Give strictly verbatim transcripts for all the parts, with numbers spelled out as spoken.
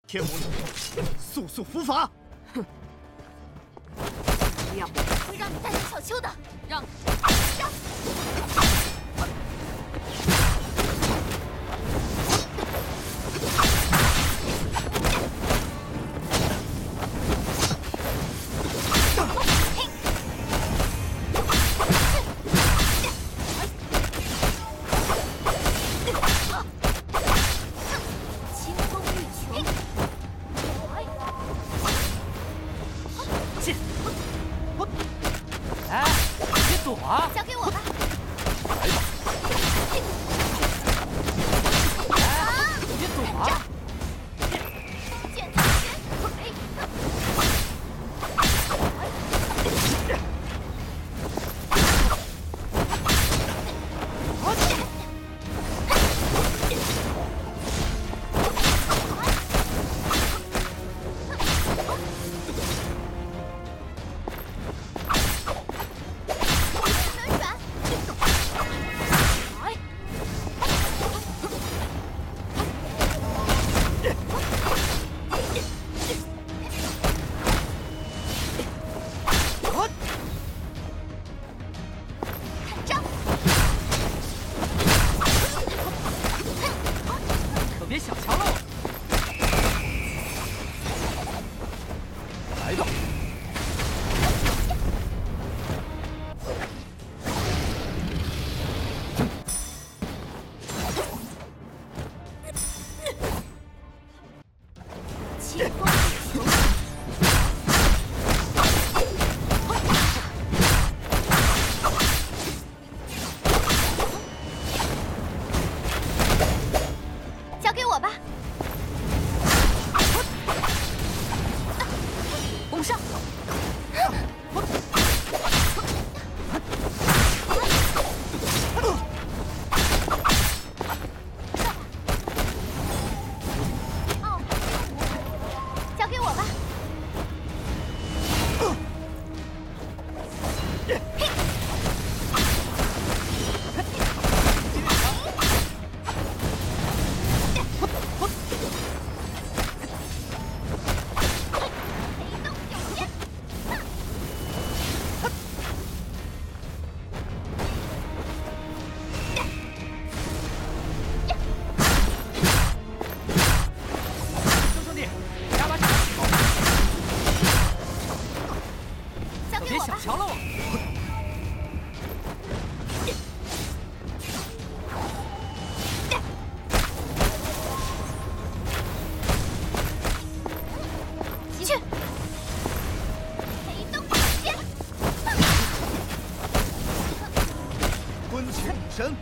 天魔女，速速伏法！ 哼！不要， 会让你带走小秋的。让，让！ 神！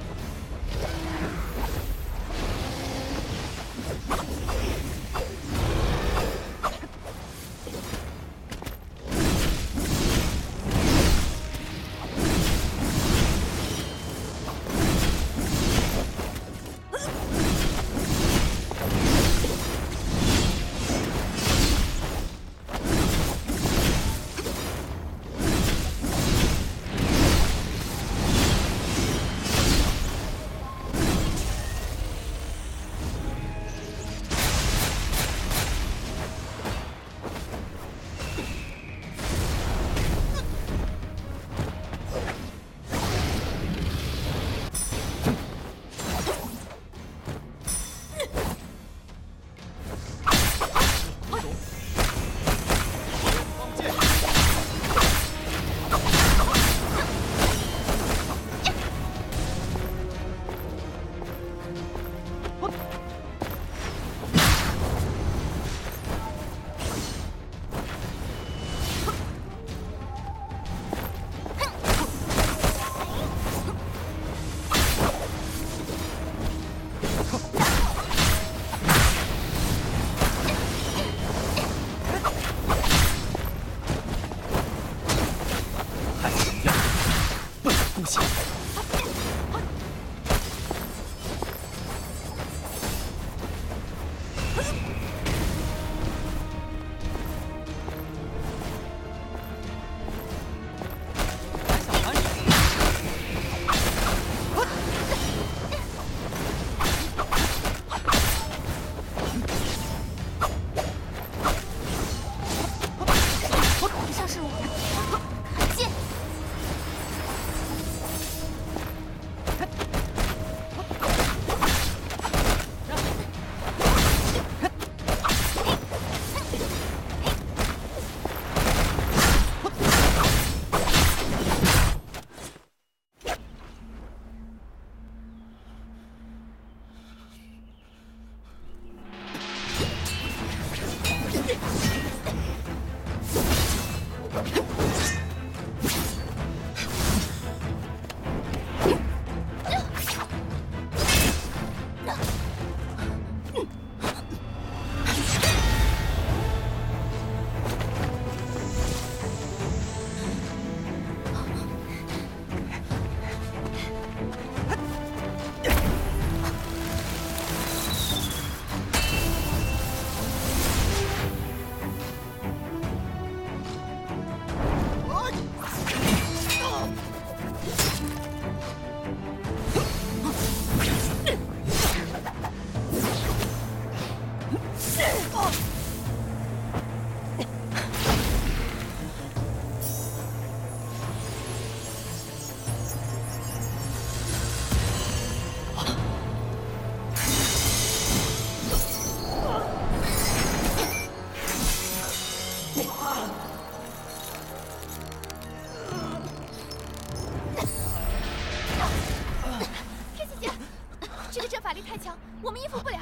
我们应付不了。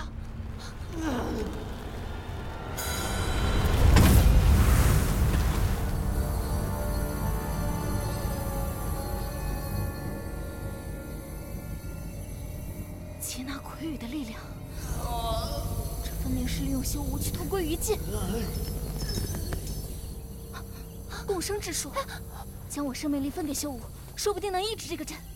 接纳魁羽的力量，这分明是利用修武去同归于尽。共生之术，将我生命力分给修武，说不定能抑制这个阵。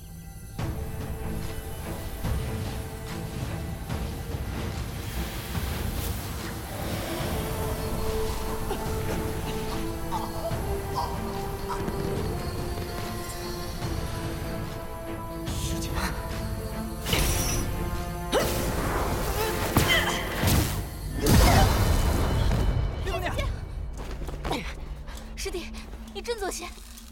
师弟，你振作些。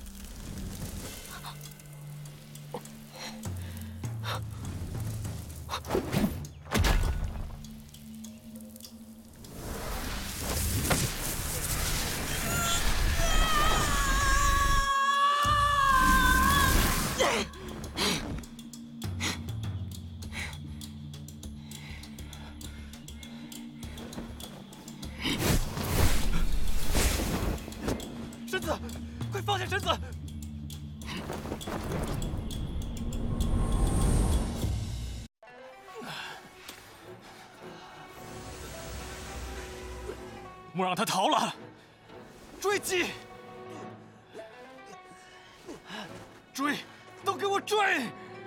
神子，快放下神子！莫让他逃了！追击！追！都给我追！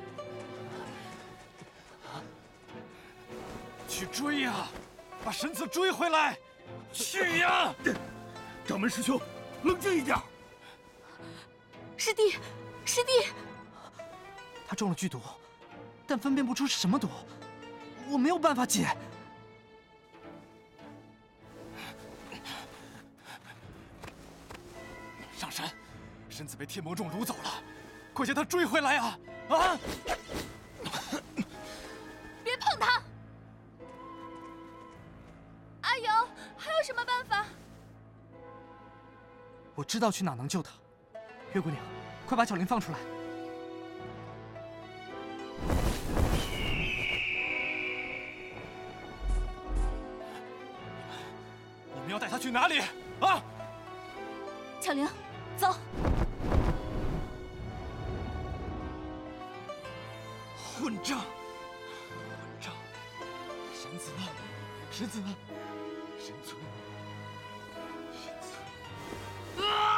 去追呀！把神子追回来！去呀！ 掌门师兄。 冷静一点， 师弟，师弟， 他中了剧毒，但分辨不出是什么毒，我没有办法解。上山，身子被天魔众掳走了，快将他追回来啊！啊！ 别碰他！阿瑶，还有什么办法？ 我知道去哪能救他，月姑娘，快把巧玲放出来。你们要带她去哪里？啊！ 巧玲，走。 混账！混账！神子呢？神子呢？神尊。 啊！